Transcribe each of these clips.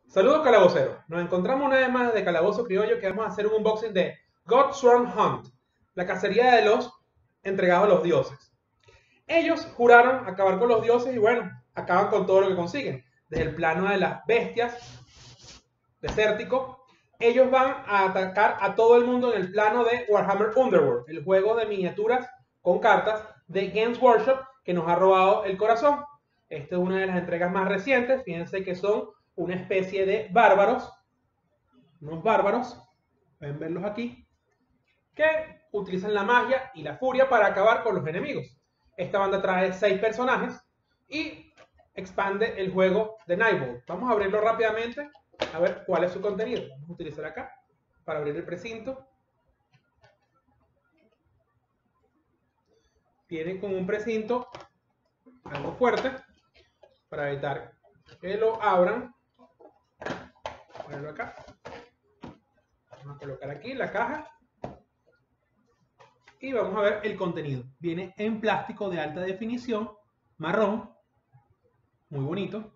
Saludos calaboceros, nos encontramos una vez más de Calabozo Criollo que vamos a hacer un unboxing de Godsworn Hunt, la cacería de los entregados a los dioses. Ellos juraron acabar con los dioses y bueno, acaban con todo lo que consiguen. Desde el plano de las bestias, desértico, ellos van a atacar a todo el mundo en el plano de Warhammer Underworld, el juego de miniaturas con cartas de Games Workshop que nos ha robado el corazón. Esta es una de las entregas más recientes, fíjense que son una especie de bárbaros, unos bárbaros, pueden verlos aquí, que utilizan la magia y la furia para acabar con los enemigos. Esta banda trae 6 personajes y expande el juego de Nightbolt. Vamos a abrirlo rápidamente a ver cuál es su contenido. Vamos a utilizar acá para abrir el precinto. Viene con un precinto algo fuerte para evitar que lo abran. Ponerlo acá. Vamos a colocar aquí la caja y vamos a ver el contenido. Viene en plástico de alta definición, marrón, muy bonito.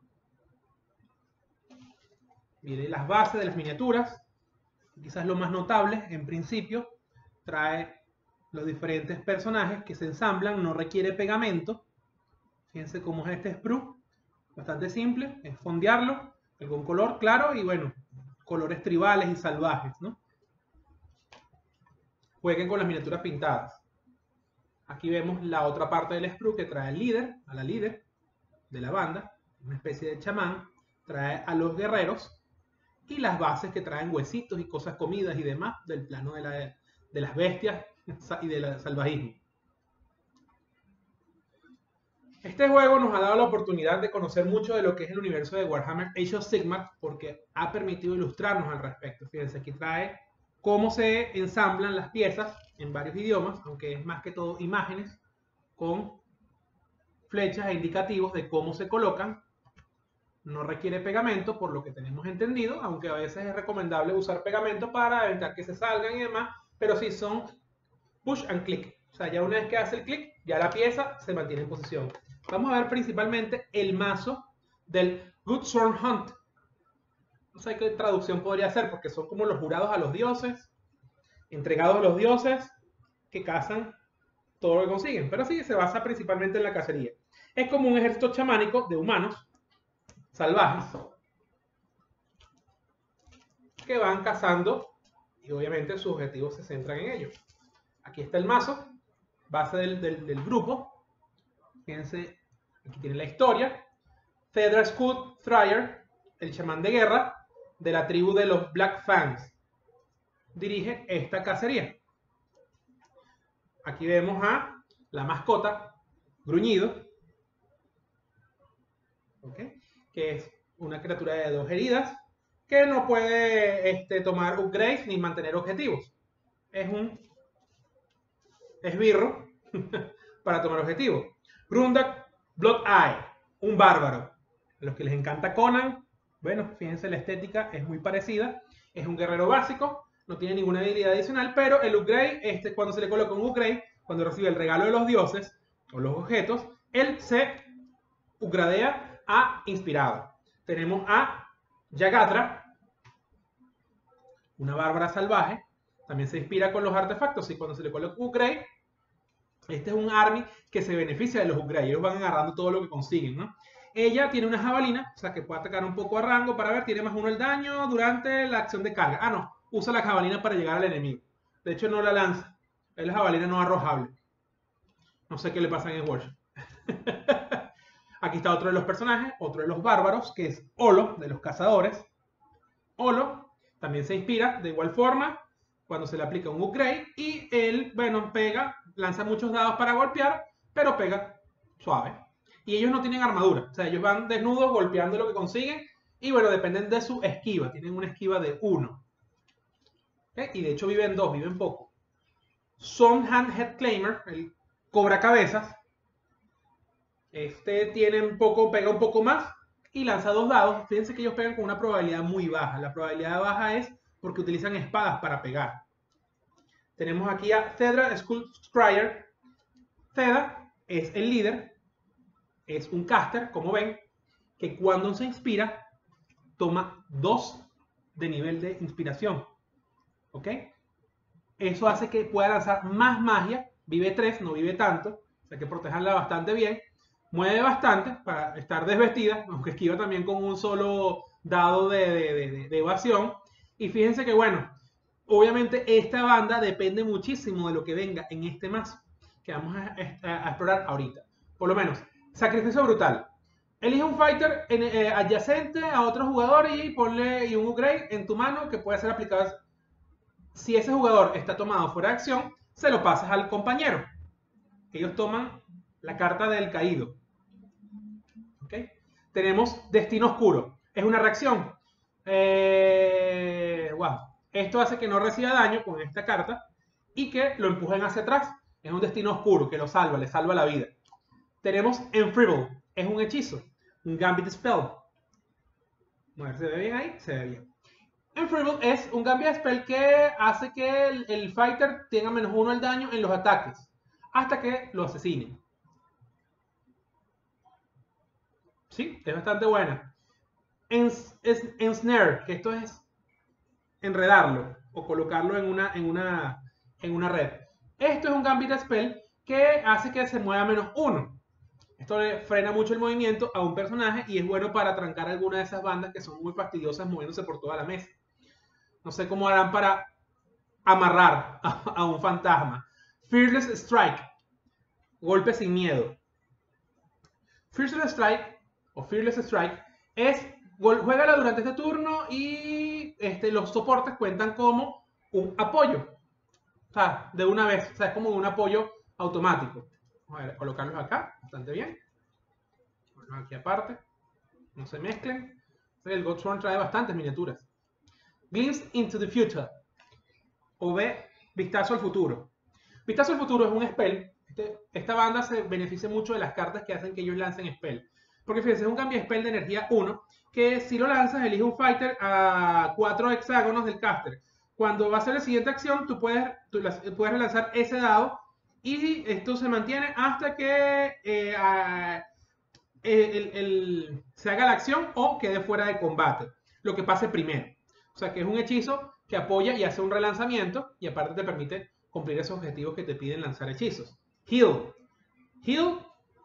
Viene las bases de las miniaturas, quizás lo más notable en principio. Trae los diferentes personajes que se ensamblan, no requiere pegamento. Fíjense cómo es este sprue, bastante simple, es fondearlo, algún color claro y bueno, colores tribales y salvajes, ¿no? Jueguen con las miniaturas pintadas. Aquí vemos la otra parte del sprue que trae el líder, a la líder de la banda, una especie de chamán, trae a los guerreros y las bases que traen huesitos y cosas comidas y demás del plano de las bestias y del salvajismo. Este juego nos ha dado la oportunidad de conocer mucho de lo que es el universo de Warhammer Age of Sigmar porque ha permitido ilustrarnos al respecto. Fíjense, aquí trae cómo se ensamblan las piezas en varios idiomas, aunque es más que todo imágenes con flechas e indicativos de cómo se colocan. No requiere pegamento, por lo que tenemos entendido, aunque a veces es recomendable usar pegamento para evitar que se salgan y demás, pero sí son push and click. O sea, ya una vez que hace el clic, ya la pieza se mantiene en posición. Vamos a ver principalmente el mazo del Godsworn Hunt. No sé qué traducción podría ser, porque son como los jurados a los dioses, entregados a los dioses, que cazan todo lo que consiguen. Pero sí, se basa principalmente en la cacería. Es como un ejército chamánico de humanos salvajes que van cazando y obviamente sus objetivos se centran en ello. Aquí está el mazo, base del grupo. Fíjense, aquí tiene la historia. Thedra Scud Thryer, el chamán de guerra de la tribu de los Black Fangs, dirige esta cacería. Aquí vemos a la mascota, Gruñido, ¿okay? Que es una criatura de 2 heridas que no puede tomar upgrades ni mantener objetivos. Es un esbirro para tomar objetivos. Grundak Blood Eye, un bárbaro. A los que les encanta Conan, bueno, fíjense la estética, es muy parecida. Es un guerrero básico, no tiene ninguna habilidad adicional, pero el upgrade, cuando se le coloca un upgrade, cuando recibe el regalo de los dioses o los objetos, él se upgradea a inspirado. Tenemos a Yagatra, una bárbara salvaje, también se inspira con los artefactos y cuando se le coloca un upgrade, este es un army que se beneficia de los upgrades, ellos van agarrando todo lo que consiguen, ¿no? Ella tiene una jabalina, o sea que puede atacar un poco a rango para ver, tiene más 1 el daño durante la acción de carga. Ah, no, usa la jabalina para llegar al enemigo. De hecho no la lanza, es la jabalina no arrojable. No sé qué le pasa en el workshop. Aquí está otro de los personajes, otro de los bárbaros, que es Olo, de los cazadores. Olo también se inspira de igual forma cuando se le aplica un upgrade y él, bueno, pega, lanza muchos dados para golpear, pero pega suave. Y ellos no tienen armadura, o sea, ellos van desnudos golpeando lo que consiguen y bueno, dependen de su esquiva, tienen una esquiva de 1. ¿Okay? Y de hecho viven 2, viven poco. Son Hand Head Claimer, el cobra cabezas. Pega un poco más y lanza 2 dados. Fíjense que ellos pegan con una probabilidad muy baja. La probabilidad baja es porque utilizan espadas para pegar. Tenemos aquí a Thedra Scud Scryer. Thedra es el líder, es un caster, como ven, que cuando se inspira, toma 2 de nivel de inspiración. ¿Ok? Eso hace que pueda lanzar más magia. Vive 3, no vive tanto. O sea, hay que protegerla bastante bien. Mueve bastante para estar desvestida, aunque esquiva también con un solo dado de evasión. Y fíjense que, bueno, obviamente esta banda depende muchísimo de lo que venga en este mazo, que vamos a explorar ahorita. Por lo menos, sacrificio brutal. Elige un fighter adyacente a otro jugador y ponle un upgrade en tu mano que puede ser aplicado. Si ese jugador está tomado fuera de acción, se lo pasas al compañero. Ellos toman la carta del caído. ¿Okay? Tenemos Destino Oscuro. Es una reacción. Wow. Esto hace que no reciba daño con esta carta y que lo empujen hacia atrás. Es un destino oscuro que lo salva, le salva la vida. Tenemos Enfeeble. Es un hechizo. Un Gambit Spell. Bueno, ¿se ve bien ahí? Se ve bien. Enfeeble es un Gambit Spell que hace que el fighter tenga -1 al daño en los ataques hasta que lo asesinen. Sí, es bastante buena. Ensnare, que esto es enredarlo o colocarlo en una red. Esto es un Gambit Spell que hace que se mueva -1. Esto le frena mucho el movimiento a un personaje y es bueno para trancar alguna de esas bandas que son muy fastidiosas moviéndose por toda la mesa. No sé cómo harán para amarrar a un fantasma. Fearless Strike. Golpe sin miedo. Fearless Strike es juégala durante este turno y los soportes cuentan como un apoyo. O sea, de una vez. O sea, es como un apoyo automático. Vamos a ver, colocarlos acá, bastante bien. Ponerlos aquí aparte. No se mezclen. El Godsworn trae bastantes miniaturas. Glimpse into the Future. O ve Vistazo al Futuro. Vistazo al Futuro es un spell. Esta banda se beneficia mucho de las cartas que hacen que ellos lancen spell. Porque fíjense, es un cambio de spell de energía 1, que si lo lanzas, elige un fighter a 4 hexágonos del caster. Cuando va a ser la siguiente acción, tú puedes relanzar ese dado y esto se mantiene hasta que se haga la acción o quede fuera de combate. Lo que pase primero. O sea que es un hechizo que apoya y hace un relanzamiento y aparte te permite cumplir esos objetivos que te piden lanzar hechizos. Heal. Heal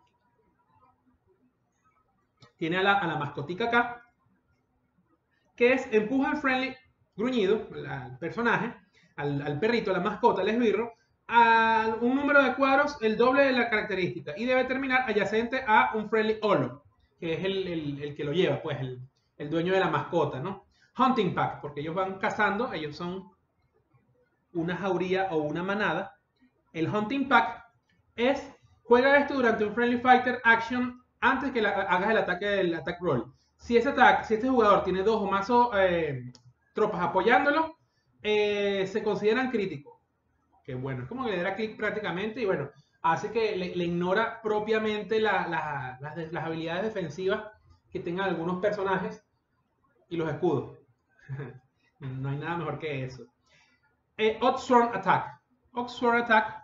tiene a la mascotica acá, que es empuja al friendly gruñido, al personaje, al perrito, a la mascota, al esbirro, a un número de cuadros el doble de la característica y debe terminar adyacente a un friendly holo, que es el que lo lleva, pues el dueño de la mascota, ¿no? Hunting Pack, porque ellos van cazando, ellos son una jauría o una manada. El Hunting Pack es, juega esto durante un Friendly Fighter Action antes que hagas el ataque del attack roll. Si este jugador tiene 2 o más tropas apoyándolo, se consideran críticos. Que bueno, es como que le da clic prácticamente y bueno, hace que le ignora propiamente las habilidades defensivas que tengan algunos personajes y los escudos. No hay nada mejor que eso. Oddsworn Attack. Oddsworn Attack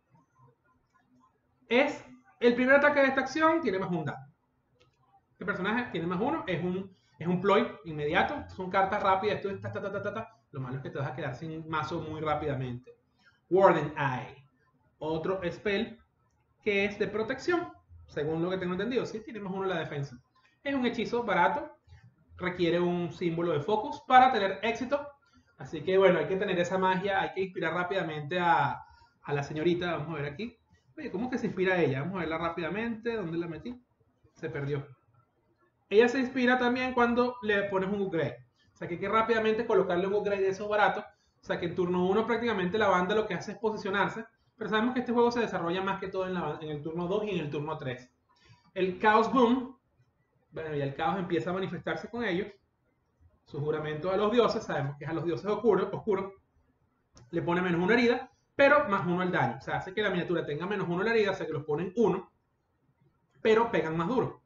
es el primer ataque de esta acción, tiene +1 dado. Este personaje tiene +1, es un ploy inmediato, son cartas rápidas, esto es Lo malo es que te vas a quedar sin mazo muy rápidamente. Warden Eye, otro spell que es de protección, según lo que tengo entendido, sí, tiene +1 la defensa. Es un hechizo barato, requiere un símbolo de focus para tener éxito. Así que bueno, hay que tener esa magia, hay que inspirar rápidamente a la señorita. Vamos a ver aquí. Oye, ¿cómo que se inspira ella? Vamos a verla rápidamente. ¿Dónde la metí? Se perdió. Ella se inspira también cuando le pones un upgrade. O sea que hay que rápidamente colocarle un upgrade de esos baratos. O sea que en turno 1 prácticamente la banda lo que hace es posicionarse. Pero sabemos que este juego se desarrolla más que todo en el turno 2 y en el turno 3. El Chaos Boom. Bueno, ya el caos empieza a manifestarse con ellos. Su juramento a los dioses, sabemos que es a los dioses oscuros, le pone -1 herida, pero +1 al daño. O sea, hace que la miniatura tenga -1 la herida, o sea que los ponen 1, pero pegan más duro.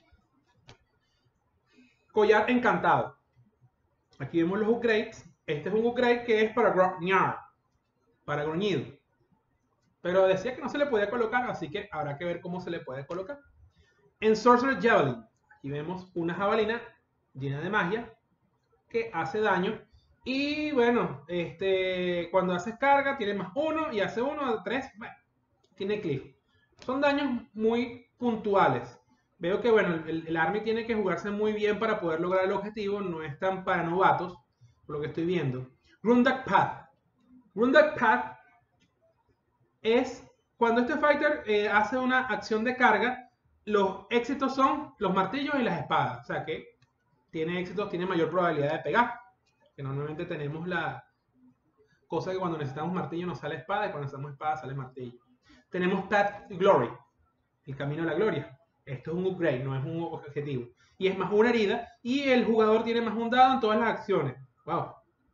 Collar encantado. Aquí vemos los upgrades. Este es un upgrade que es para groñar, para gruñido. Pero decía que no se le podía colocar, así que habrá que ver cómo se le puede colocar. En Sorcerer Javelin, aquí vemos una jabalina llena de magia, que hace daño. Y bueno, cuando haces carga tiene más 1 y hace 1, 3, bueno, tiene cliff. Son daños muy puntuales. Veo que bueno, el Army tiene que jugarse muy bien para poder lograr el objetivo, no es tan para novatos, por lo que estoy viendo. Rundak Path. Rundak Path es cuando este fighter hace una acción de carga, los éxitos son los martillos y las espadas. O sea que tiene éxitos, tiene mayor probabilidad de pegar. Que normalmente tenemos la cosa que cuando necesitamos martillo nos sale espada y cuando necesitamos espada sale martillo. Tenemos Path Glory, el camino a la gloria. Esto es un upgrade, no es un objetivo. Y es más una herida y el jugador tiene más un dado en todas las acciones. Wow.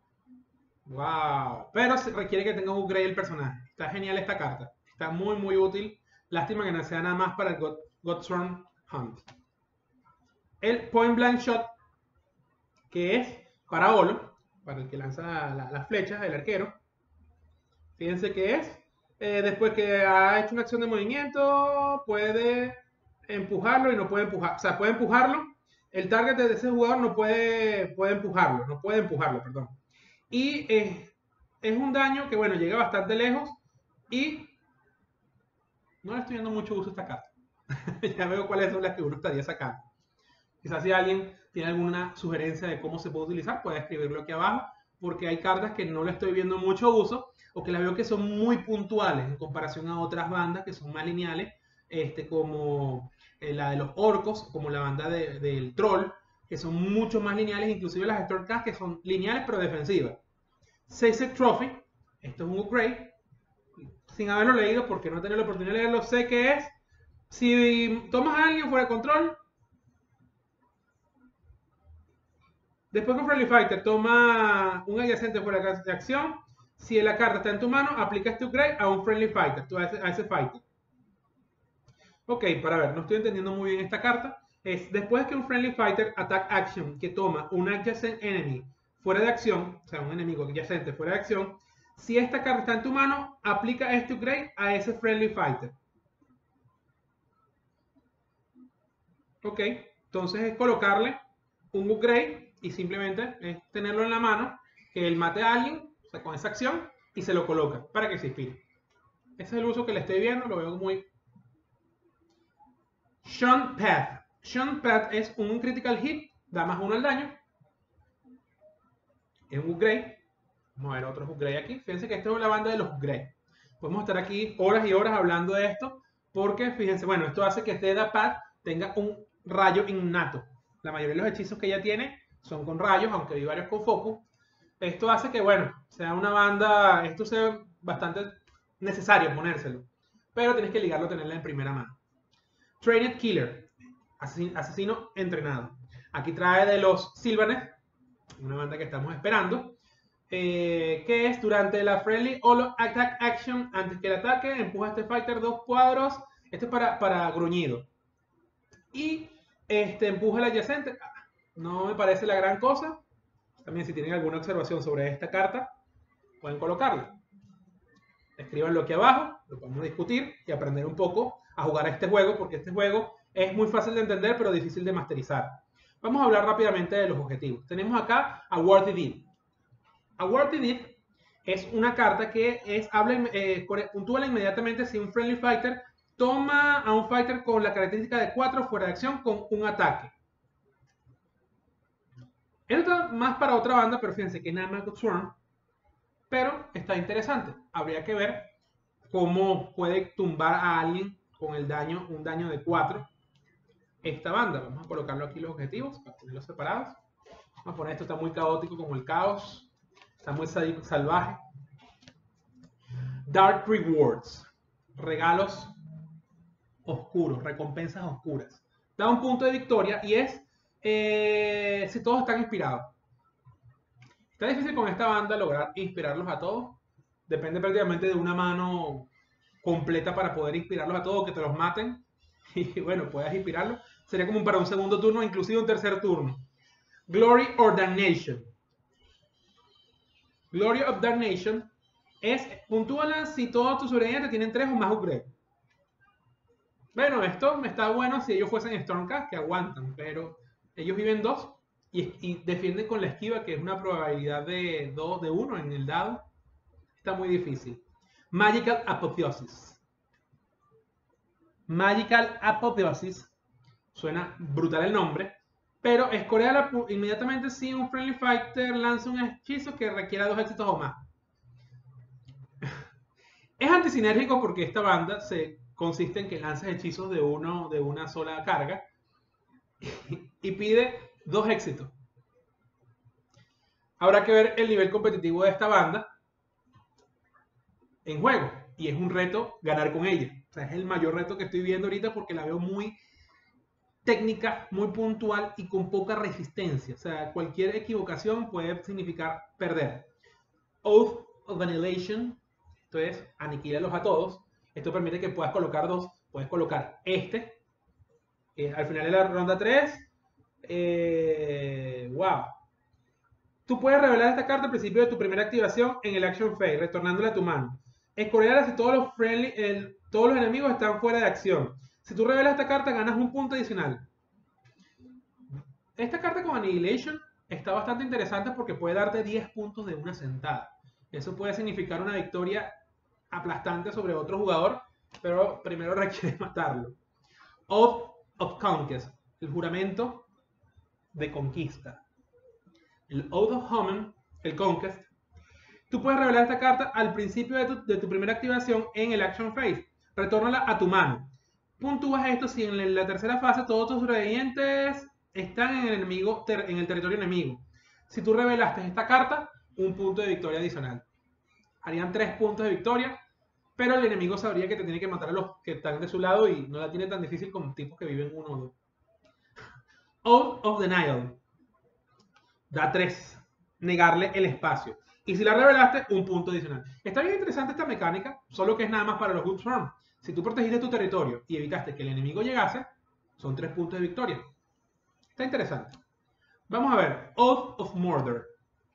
Wow. Pero se requiere que tenga un upgrade el personaje. Está genial esta carta. Está muy, muy útil. Lástima que no sea nada más para el Godthorn Hunt. El Point Blank Shot, que es para Olo, para el que lanza las flechas, el arquero. Fíjense que es, después que ha hecho una acción de movimiento, puede empujarlo y no puede empujar. O sea, puede empujarlo. El target de ese jugador no puede empujarlo, perdón. Y es un daño que, bueno, llega bastante lejos y no le estoy dando mucho uso a esta carta. Ya veo cuáles son las que uno estaría sacando. Quizás si alguien tiene alguna sugerencia de cómo se puede utilizar, puede escribirlo aquí abajo, porque hay cartas que no le estoy viendo mucho uso o que las veo que son muy puntuales en comparación a otras bandas que son más lineales, como la de los orcos, como la banda del troll, que son mucho más lineales, inclusive las Stormcast que son lineales pero defensivas. Sacred Trophy, esto es un upgrade, sin haberlo leído porque no he tenido la oportunidad de leerlo, sé que es, si tomas a alguien fuera de control, después que un Friendly Fighter toma un adyacente fuera de acción, si la carta está en tu mano, aplica este upgrade a un Friendly Fighter, a ese fighter. Ok, para ver, no estoy entendiendo muy bien esta carta. Es después que un Friendly Fighter Attack Action que toma un Adjacent Enemy fuera de acción, o sea, un enemigo adyacente fuera de acción, si esta carta está en tu mano, aplica este upgrade a ese Friendly Fighter. Ok, entonces es colocarle un upgrade y simplemente es tenerlo en la mano, que él mate a alguien, o sea, con esa acción, y se lo coloca para que se inspire. Ese es el uso que le estoy viendo, lo veo muy... Shunt Path. Shunt Path es un critical hit, da más 1 al daño. Es un upgrade. Vamos a ver otros upgrade aquí. Fíjense que esta es la banda de los upgrades. Podemos estar aquí horas y horas hablando de esto, porque fíjense, bueno, esto hace que este Dead Path tenga un rayo innato. La mayoría de los hechizos que ella tiene son con rayos, aunque hay varios con focus. Esto hace que, bueno, sea una banda, esto sea bastante necesario ponérselo. Pero tienes que ligarlo a tenerla en primera mano. Trained Killer, asesino entrenado. Aquí trae de los Sylvaneth, una banda que estamos esperando. Que es durante la Friendly Holo Attack Action, antes que el ataque, empuja a este fighter 2 cuadros. Este es para gruñido. Y empuja al adyacente. No me parece la gran cosa. También si tienen alguna observación sobre esta carta, pueden colocarla. Escríbanlo aquí abajo, lo podemos discutir y aprender un poco a jugar a este juego, porque este juego es muy fácil de entender, pero difícil de masterizar. Vamos a hablar rápidamente de los objetivos. Tenemos acá a Worthy Deed. A Worthy Deed es una carta que puntúala inmediatamente si un Friendly Fighter toma a un fighter con la característica de 4 fuera de acción con un ataque. Esto está más para otra banda, pero fíjense que nada más Swarm, pero está interesante. Habría que ver cómo puede tumbar a alguien con un daño de 4 esta banda. Vamos a colocarlo aquí los objetivos para tenerlos separados. Vamos a poner esto, está muy caótico como el caos, está muy salvaje. Dark Rewards, regalos oscuros, recompensas oscuras. Da un punto de victoria y es si todos están inspirados. Está difícil con esta banda lograr inspirarlos a todos. Depende prácticamente de una mano completa para poder inspirarlos a todos, que te los maten y bueno, puedas inspirarlos. Sería como para un segundo turno, inclusive un tercer turno. Glory of Damnation. Glory of Damnation es, puntúala si todos tus sobrevivientes tienen 3 o más upgrades. Bueno, esto me está bueno si ellos fuesen Stormcast, que aguantan, pero ellos viven 2 y defienden con la esquiva, que es una probabilidad de 2 de 1 en el dado. Está muy difícil. Magical Apotheosis. Magical Apotheosis. Suena brutal el nombre. Pero escorea inmediatamente si un Friendly Fighter lanza un hechizo que requiera 2 éxitos o más. Es antisinérgico porque esta banda consiste en que lanzas hechizos de una sola carga y pide 2 éxitos. Habrá que ver el nivel competitivo de esta banda en juego. Y es un reto ganar con ella. O sea, es el mayor reto que estoy viendo ahorita porque la veo muy técnica, muy puntual y con poca resistencia. O sea, cualquier equivocación puede significar perder. Oath of Annihilation. Entonces, aniquílalos a todos. Esto permite que puedas colocar 2. Puedes colocar al final de la ronda 3. Wow. Tú puedes revelar esta carta al principio de tu primera activación en el Action Phase, retornándola a tu mano. Escorearla si todos los enemigos están fuera de acción. Si tú revelas esta carta, ganas un punto adicional. Esta carta con Annihilation está bastante interesante porque puede darte 10 puntos de una sentada. Eso puede significar una victoria aplastante sobre otro jugador, pero primero requiere matarlo. Oath of Conquest, el juramento de conquista. El Oath of Homen, el Conquest. Tú puedes revelar esta carta al principio de tu primera activación en el Action Phase. Retórnala a tu mano. Puntúas esto si en la tercera fase todos tus sobrevivientes están en el territorio enemigo. Si tú revelaste esta carta, un punto de victoria adicional. Harían 3 puntos de victoria, pero el enemigo sabría que te tiene que matar a los que están de su lado y no la tiene tan difícil como tipos que viven 1 o 2. Oath of Denial. Da 3. Negarle el espacio. Y si la revelaste, un punto adicional. Está bien interesante esta mecánica, solo que es nada más para los Good Turn. Si tú protegiste tu territorio y evitaste que el enemigo llegase, son 3 puntos de victoria. Está interesante. Vamos a ver. Oath of Murder.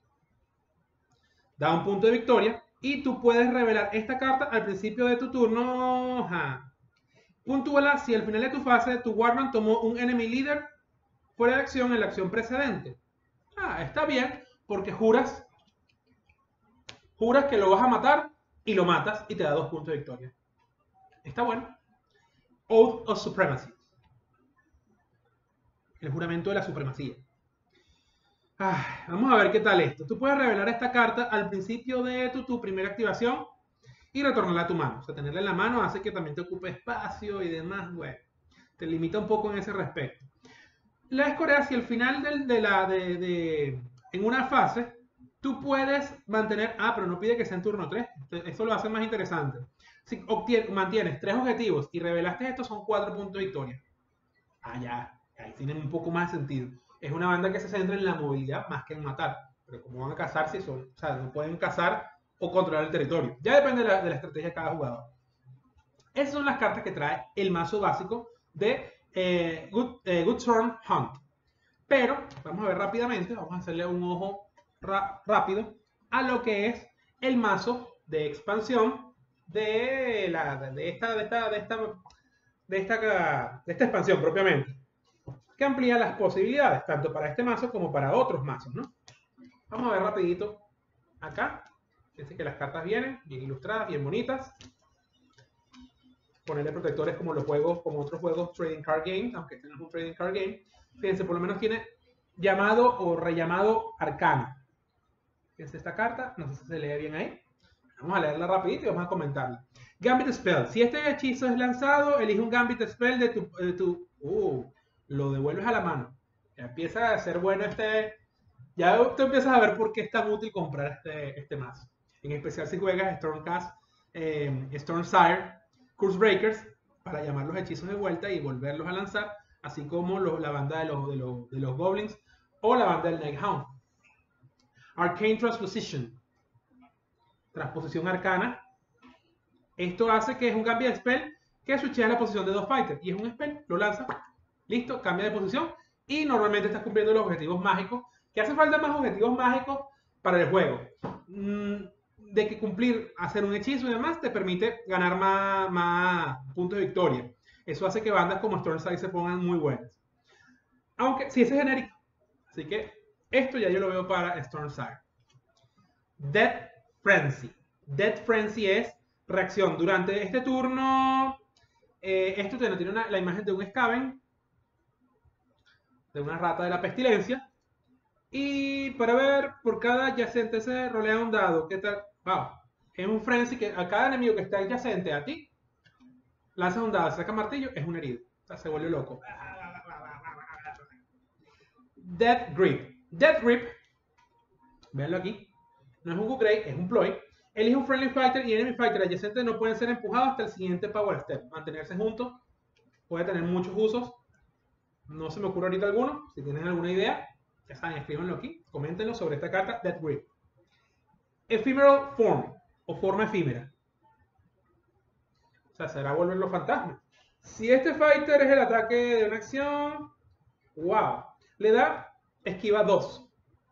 Da un punto de victoria. Y tú puedes revelar esta carta al principio de tu turno. Puntúala si al final de tu fase tu Warman tomó un enemy leader fuera de acción en la acción precedente. Está bien, porque juras que lo vas a matar y lo matas y te da 2 puntos de victoria. Está bueno. Oath of Supremacy. El juramento de la supremacía. Vamos a ver qué tal esto. Tú puedes revelar esta carta al principio de tu primera activación y retornarla a tu mano. O sea, tenerla en la mano hace que también te ocupe espacio y demás. Bueno, te limita un poco en ese respecto. La escorea, si al final en una fase, tú puedes mantener... pero no pide que sea en turno 3. Eso lo hace más interesante. Si mantienes 3 objetivos y revelaste esto, son 4 puntos de victoria. Ya. Ahí tienen un poco más de sentido. Es una banda que se centra en la movilidad más que en matar. Pero como van a cazar, no pueden cazar o controlar el territorio. Ya depende de la estrategia de cada jugador. Esas son las cartas que trae el mazo básico de Good Turn Hunt. Pero, vamos a ver rápidamente, vamos a hacerle un ojo rápido a lo que es el mazo de expansión de esta expansión propiamente, que amplía las posibilidades, tanto para este mazo como para otros mazos, ¿no? Vamos a ver rapidito acá. Fíjense que las cartas vienen bien ilustradas, bien bonitas. Ponerle protectores como otros juegos Trading Card Game, aunque este no es un Trading Card Game. Fíjense, por lo menos tiene llamado o rellamado Arcana. Fíjense esta carta, no sé si se lee bien ahí. Vamos a leerla rapidito y vamos a comentarla. Gambit Spell. Si este hechizo es lanzado, elige un Gambit Spell de tu lo devuelves a la mano. Ya empieza a ser bueno ya tú empiezas a ver por qué es tan útil comprar este mazo. En especial si juegas Stormcast, Stormsire, Curse Breakers, para llamar los hechizos de vuelta y volverlos a lanzar, así como la banda de los Goblins o la banda del Nighthound. Arcane Transposition. Transposición arcana. Esto hace que es un cambio de spell que switchea la posición de 2 fighters. Y es un spell, lo lanza, listo, cambia de posición. Y normalmente estás cumpliendo los objetivos mágicos. Que hace falta más objetivos mágicos para el juego. De que hacer un hechizo y demás, te permite ganar más puntos de victoria. Eso hace que bandas como Stormside se pongan muy buenas. Aunque, si ese es genérico. Así que esto ya yo lo veo para Stormsire. Death Frenzy. Death Frenzy es reacción. Durante este turno, esto tiene la imagen de un Skaven, de una rata de la pestilencia. Y para ver, por cada adyacente se rolea un dado. ¿Qué tal? Wow. Es un frenzy que a cada enemigo que está adyacente a ti, lanzas un dado, saca martillo, es un herido. O sea, se vuelve loco. Death Grip. Death Grip, véanlo aquí, no es un upgrade, es un ploy. Elige un friendly fighter y enemy fighter adyacente no pueden ser empujados hasta el siguiente power step. Mantenerse juntos puede tener muchos usos. No se me ocurre ahorita alguno. Si tienen alguna idea, ya saben, escríbanlo aquí. Coméntenlo sobre esta carta, Death Grip. Ephemeral Form, o forma efímera. O sea, será volverlo fantasma. Si este fighter es el ataque de una acción, wow, le da esquiva 2.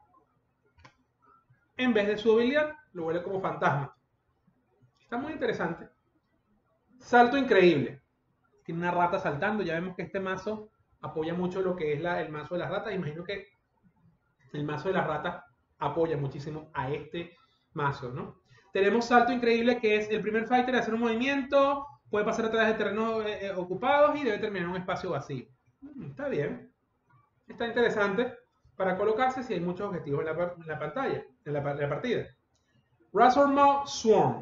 En vez de su habilidad, lo vuelve como fantasma. Está muy interesante. Salto increíble. Tiene una rata saltando. Ya vemos que este mazo apoya mucho lo que es el mazo de las ratas. Imagino que el mazo de las ratas apoya muchísimo a este mazo, ¿no? Tenemos salto increíble, que es el primer fighter de hacer un movimiento, puede pasar a través de terrenos ocupados y debe terminar en un espacio vacío. Está bien. Está interesante para colocarse si hay muchos objetivos en la pantalla, en la partida. Razormaw Swarm.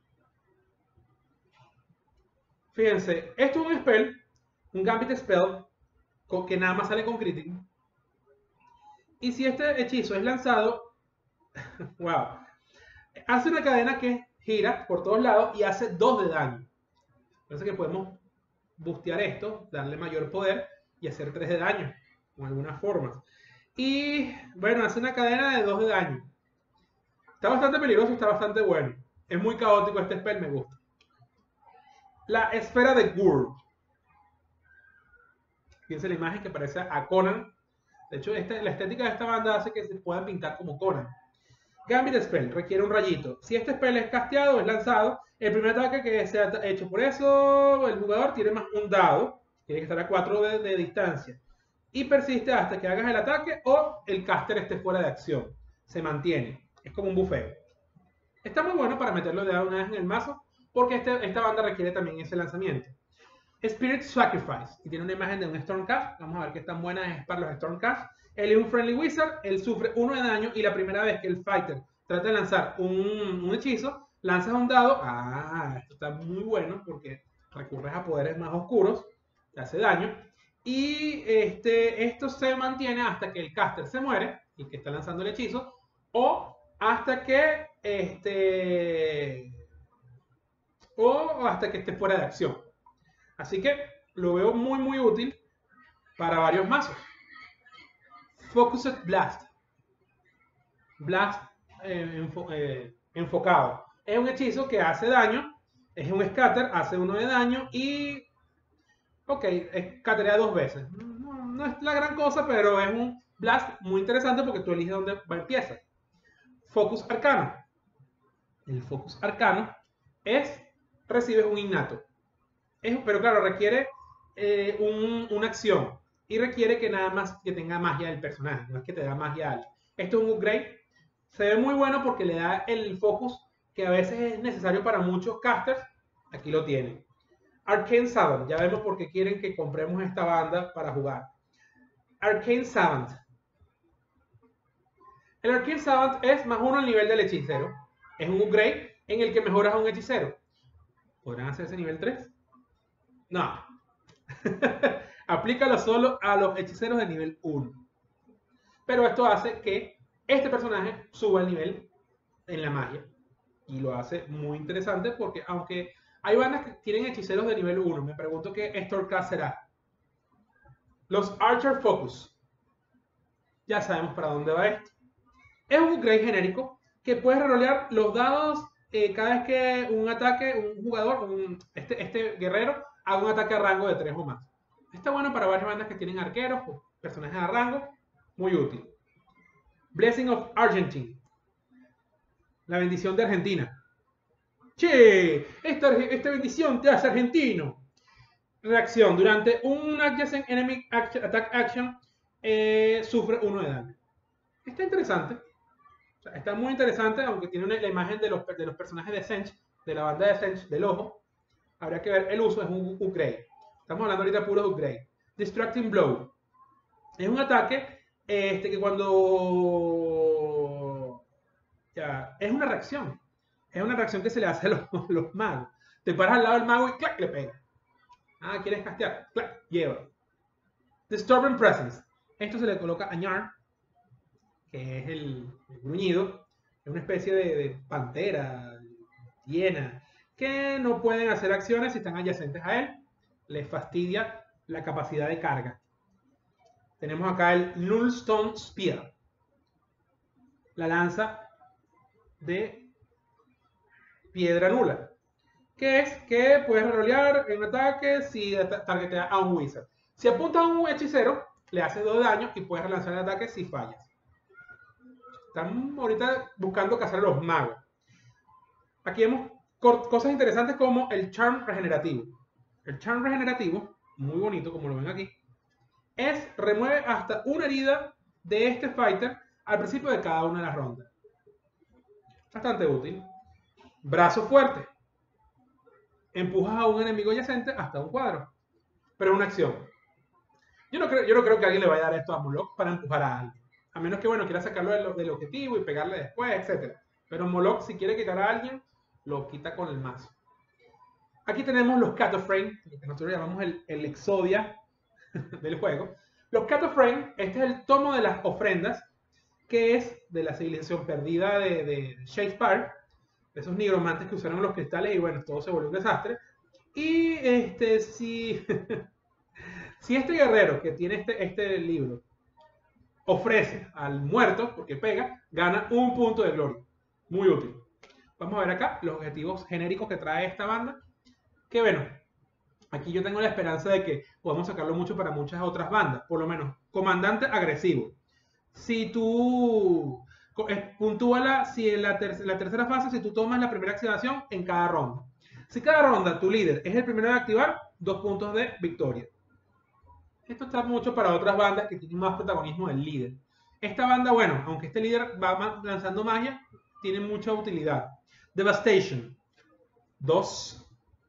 Fíjense, esto es un spell, un Gambit Spell, que nada más sale con crítico. Y si este hechizo es lanzado, wow, hace una cadena que gira por todos lados y hace 2 de daño. Parece que podemos bustear esto, darle mayor poder y hacer 3 de daño, con algunas formas. Y bueno, hace una cadena de 2 de daño. Está bastante peligroso, está bastante bueno. Es muy caótico este spell, me gusta. La esfera de Gur. Fíjense la imagen que parece a Conan. De hecho, la estética de esta banda hace que se puedan pintar como Conan. Gambit Spell requiere un rayito. Si este spell es casteado, es lanzado, el primer ataque que sea hecho por eso, el jugador tiene más un dado. Tiene que estar a 4 de distancia. Y persiste hasta que hagas el ataque o el caster esté fuera de acción. Se mantiene. Es como un buffet. Está muy bueno para meterlo de una vez en el mazo, porque esta banda requiere también ese lanzamiento. Spirit Sacrifice, y tiene una imagen de un Stormcast. Vamos a ver qué tan buena es para los Stormcast. Él es un Friendly Wizard, él sufre 1 de daño y la primera vez que el fighter trata de lanzar un hechizo, lanzas un dado. Esto está muy bueno porque recurres a poderes más oscuros, te hace daño. Y esto se mantiene hasta que el caster se muere, el que está lanzando el hechizo, o hasta que esté fuera de acción. Así que lo veo muy muy útil para varios mazos. Focused Blast. Blast enfocado. Es un hechizo que hace daño. Es un scatter, hace 1 de daño y... Ok, scatterea 2 veces. No es la gran cosa, pero es un blast muy interesante porque tú eliges dónde empieza. Focus Arcano. El Focus Arcano recibes un innato. Pero claro, requiere una acción y requiere que nada más que tenga magia el personaje, no es que te da magia algo. Esto es un upgrade, se ve muy bueno porque le da el focus que a veces es necesario para muchos casters. Aquí lo tienen. Arcane Savant, ya vemos por qué quieren que compremos esta banda para jugar. Arcane Savant. El Arcane Savant es +1 al nivel del hechicero. Es un upgrade en el que mejoras a un hechicero. ¿Podrán hacerse nivel 3? No. Aplícalo solo a los hechiceros de nivel 1. Pero esto hace que este personaje suba el nivel en la magia. Y lo hace muy interesante porque aunque hay bandas que tienen hechiceros de nivel 1, me pregunto qué Stormcast será. Los Archer Focus. Ya sabemos para dónde va esto. Es un upgrade genérico que puedes rerolear los dados cada vez que un ataque, un jugador, este guerrero, haga un ataque a rango de 3 o más. Está bueno para varias bandas que tienen arqueros o personajes a rango. Muy útil. Blessing of Argentine. La bendición de Argentina. Che, esta bendición te hace argentino. Reacción. Durante un Adjacent Enemy Attack Action, sufre 1 de daño. Está interesante. O sea, está muy interesante, aunque tiene la imagen de los personajes de Zench, de la banda de Zench, del ojo. Habría que ver el uso, es un upgrade. Estamos hablando ahorita puro upgrade. Distracting Blow. Es un ataque que cuando... Ya, es una reacción. Es una reacción que se le hace a los magos. Te paras al lado del mago y ¡clac! Le pega. Ah, ¿quieres castear? ¡Clac! Lleva. Disturbing Presence. Esto se le coloca a Ñar, que es el gruñido. Es una especie de pantera, hiena, que no pueden hacer acciones si están adyacentes a él. Les fastidia la capacidad de carga. Tenemos acá el Nullstone Spear. La lanza de piedra nula. Que es que puedes rolear en ataque si targetea a un wizard. Si apuntas a un hechicero, le hace 2 de daño y puedes relanzar el ataque si fallas. Están ahorita buscando cazar a los magos. Aquí vemos cosas interesantes como el Charm regenerativo. El Charm regenerativo, muy bonito como lo ven aquí, remueve hasta una herida de este fighter al principio de cada una de las rondas. Bastante útil. Brazo fuerte. Empujas a un enemigo adyacente hasta un cuadro. Pero es una acción. Yo no creo que alguien le vaya a dar esto a Moloch para empujar a alguien. A menos que, quiera sacarlo del objetivo y pegarle después, etc. Pero Moloch, si quiere quitar a alguien, lo quita con el mazo. Aquí tenemos los Cataphragm, lo que nosotros llamamos el Exodia del juego. Los Cataphragm, este es el tomo de las ofrendas, que es de la civilización perdida de Shakespeare, de esos nigromantes que usaron los cristales y bueno, todo se volvió un desastre. Y si este guerrero que tiene este libro ofrece al muerto, porque pega, gana un punto de gloria. Muy útil. Vamos a ver acá los objetivos genéricos que trae esta banda. Que bueno, aquí yo tengo la esperanza de que podamos sacarlo mucho para muchas otras bandas. Por lo menos, comandante agresivo. Si tú puntúala, si en la tercera fase, si tú tomas la primera activación en cada ronda. Si cada ronda tu líder es el primero de activar, 2 puntos de victoria. Esto está mucho para otras bandas que tienen más protagonismo del líder. Esta banda, bueno, aunque este líder va lanzando magia, tiene mucha utilidad. Devastation. 2.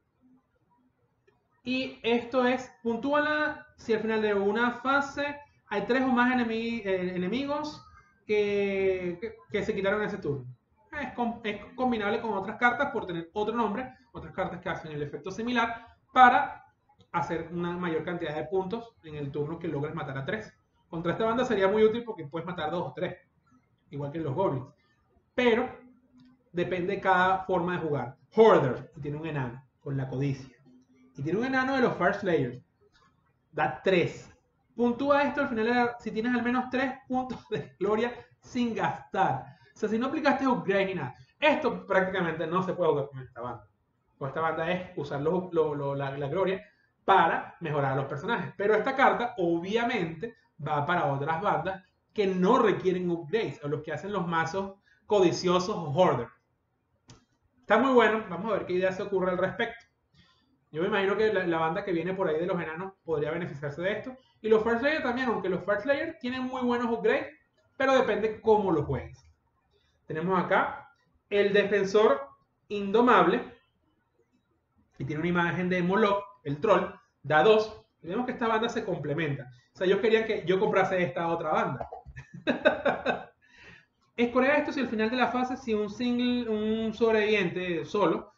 Y esto es, puntúala si al final de una fase hay 3 o más enemigos que se quitaron ese turno. Es combinable con otras cartas por tener otro nombre, otras cartas que hacen el efecto similar para hacer una mayor cantidad de puntos en el turno que logres matar a 3. Contra esta banda sería muy útil porque puedes matar 2 o 3, igual que en los goblins. Pero depende de cada forma de jugar. Hoarder, y tiene un enano con la codicia. Y tiene un enano de los First Layers. Da 3. Puntúa esto al final si tienes al menos 3 puntos de gloria sin gastar. O sea, si no aplicaste upgrade ni nada. Esto prácticamente no se puede jugar con esta banda. Con esta banda es usar la gloria para mejorar a los personajes. Pero esta carta obviamente va para otras bandas que no requieren upgrades. O los que hacen los mazos codiciosos o hoarder. Está muy bueno. Vamos a ver qué idea se ocurre al respecto. Yo me imagino que la banda que viene por ahí de los enanos podría beneficiarse de esto. Y los First Layer también, aunque los First Layer tienen muy buenos upgrades, pero depende cómo los juegues. Tenemos acá el defensor indomable. Y tiene una imagen de Moloch, el troll, da 2. Y vemos que esta banda se complementa. O sea, ellos querían que yo comprase esta otra banda. Escorea esto si al final de la fase, si un sobreviviente solo,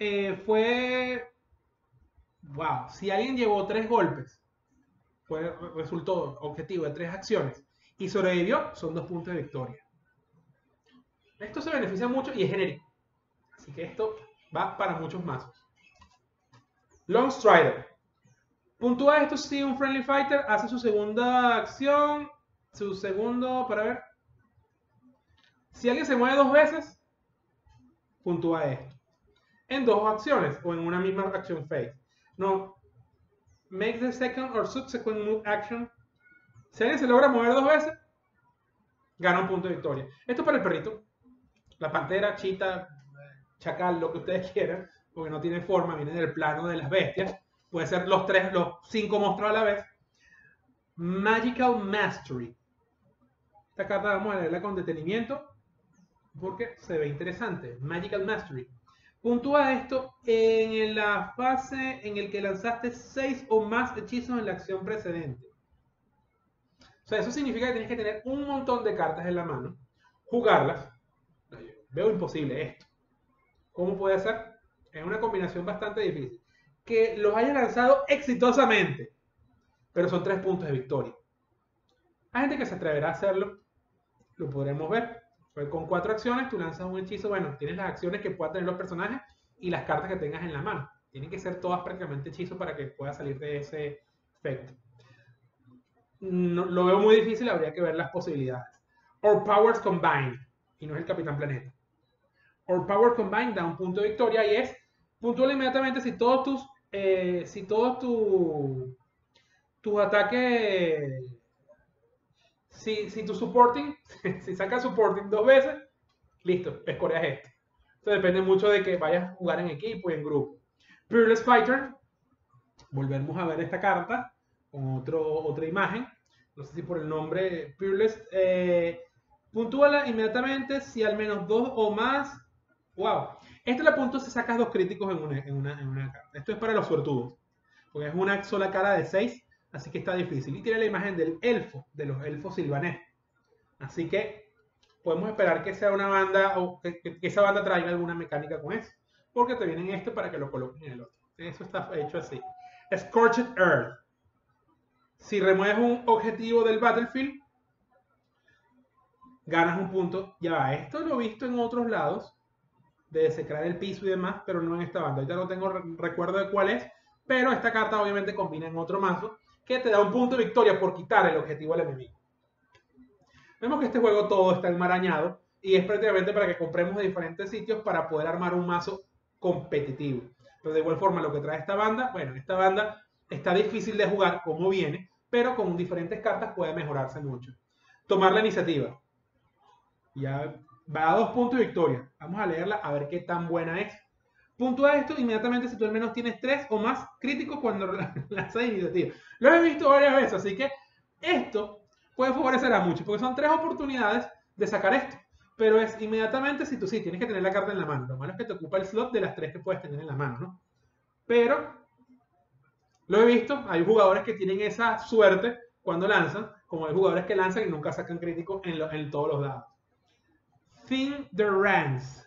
wow, si alguien llevó 3 golpes, resultó objetivo de 3 acciones y sobrevivió, son 2 puntos de victoria. Esto se beneficia mucho y es genérico. Así que esto va para muchos mazos. Long Strider. Puntúa esto si un Friendly Fighter hace su segunda acción, para ver. Si alguien se mueve 2 veces, puntúa esto. En 2 acciones o en una misma acción phase. No. Make the second or subsequent move action. Si alguien se logra mover 2 veces, gana un punto de victoria. Esto es para el perrito. La pantera, chita, chacal, lo que ustedes quieran, porque no tiene forma, viene del plano de las bestias. Puede ser los 5 monstruos a la vez. Magical Mastery. Esta carta vamos a leerla con detenimiento porque se ve interesante. Magical Mastery. Puntúa esto en la fase en el que lanzaste 6 o más hechizos en la acción precedente. O sea, eso significa que tienes que tener un montón de cartas en la mano, jugarlas. Veo imposible esto. ¿Cómo puede ser? Es una combinación bastante difícil. Que los hayas lanzado exitosamente, pero son 3 puntos de victoria. Hay gente que se atreverá a hacerlo, lo podremos ver. Con 4 acciones tú lanzas un hechizo, bueno, tienes las acciones que puedan tener los personajes y las cartas que tengas en la mano. Tienen que ser todas prácticamente hechizos para que pueda salir de ese efecto. No, lo veo muy difícil, habría que ver las posibilidades. Or Powers Combined, y no es el Capitán Planeta. Or Power Combined da un punto de victoria y es puntual inmediatamente si todos tus ataques, si tu supporting, si sacas supporting 2 veces, listo, escoreas esto. Esto depende mucho de que vayas a jugar en equipo y en grupo. Peerless Fighter, volvemos a ver esta carta con otra imagen, no sé si por el nombre Peerless, puntúala inmediatamente si al menos 2 o más. Wow, esta la punto si sacas 2 críticos en una carta. Esto es para los suertudos, porque es una sola cara de 6, así que está difícil. Y tiene la imagen del elfo, de los elfos silvanés. Así que podemos esperar que sea una banda o que esa banda traiga alguna mecánica con eso, porque te vienen esto para que lo coloques en el otro. Eso está hecho así. Scorched Earth. Si remueves un objetivo del battlefield, ganas un punto. Ya va, esto lo he visto en otros lados, de desecrar el piso y demás, pero no en esta banda. Ahorita no tengo recuerdo de cuál es, pero esta carta obviamente combina en otro mazo que te da un punto de victoria por quitar el objetivo al enemigo. Vemos que este juego todo está enmarañado y es prácticamente para que compremos de diferentes sitios para poder armar un mazo competitivo. Pero de igual forma lo que trae esta banda, bueno, esta banda está difícil de jugar como viene, pero con diferentes cartas puede mejorarse mucho. Tomar la iniciativa. Ya va a 2 puntos de victoria. Vamos a leerla a ver qué tan buena es. Puntúa esto inmediatamente si tú al menos tienes 3 o más críticos cuando lanzas iniciativa. Lo he visto varias veces, así que esto puede favorecer a muchos, porque son 3 oportunidades de sacar esto. Pero es inmediatamente si tú sí tienes que tener la carta en la mano. Lo malo es que te ocupa el slot de las 3 que puedes tener en la mano, ¿no? Pero lo he visto, hay jugadores que tienen esa suerte cuando lanzan, como hay jugadores que lanzan y nunca sacan críticos en todos los dados. Thin the ranks.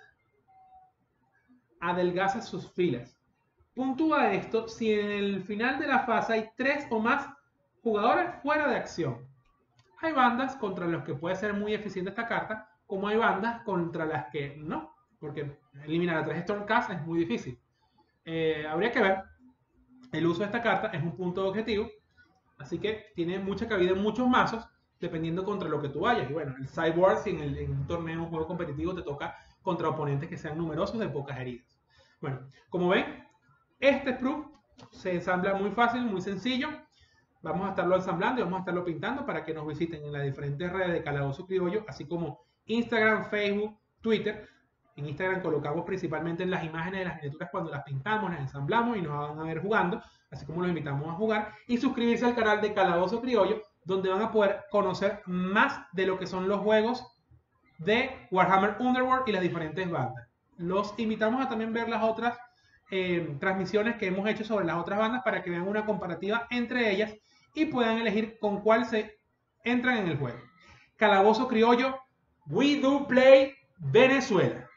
Adelgaza sus filas. Puntúa esto si en el final de la fase hay 3 o más jugadores fuera de acción. Hay bandas contra las que puede ser muy eficiente esta carta, como hay bandas contra las que no, porque eliminar a 3 Stormcast es muy difícil. Habría que ver. El uso de esta carta es un punto de objetivo, así que tiene mucha cabida en muchos mazos, dependiendo contra lo que tú vayas. Y bueno, el Sideboard, si en un torneo, un juego competitivo, te toca contra oponentes que sean numerosos de pocas heridas. Bueno, como ven, este sprue se ensambla muy fácil, muy sencillo. Vamos a estarlo ensamblando y vamos a estarlo pintando para que nos visiten en las diferentes redes de Calabozo Criollo, así como Instagram, Facebook, Twitter. En Instagram colocamos principalmente en las imágenes de las miniaturas cuando las pintamos, las ensamblamos y nos van a ver jugando, así como los invitamos a jugar. Y suscribirse al canal de Calabozo Criollo, donde van a poder conocer más de lo que son los juegos de Warhammer Underworld y las diferentes bandas. Los invitamos a también ver las otras transmisiones que hemos hecho sobre las otras bandas para que vean una comparativa entre ellas y puedan elegir con cuál se entran en el juego. Calabozo Criollo, We Do Play Venezuela.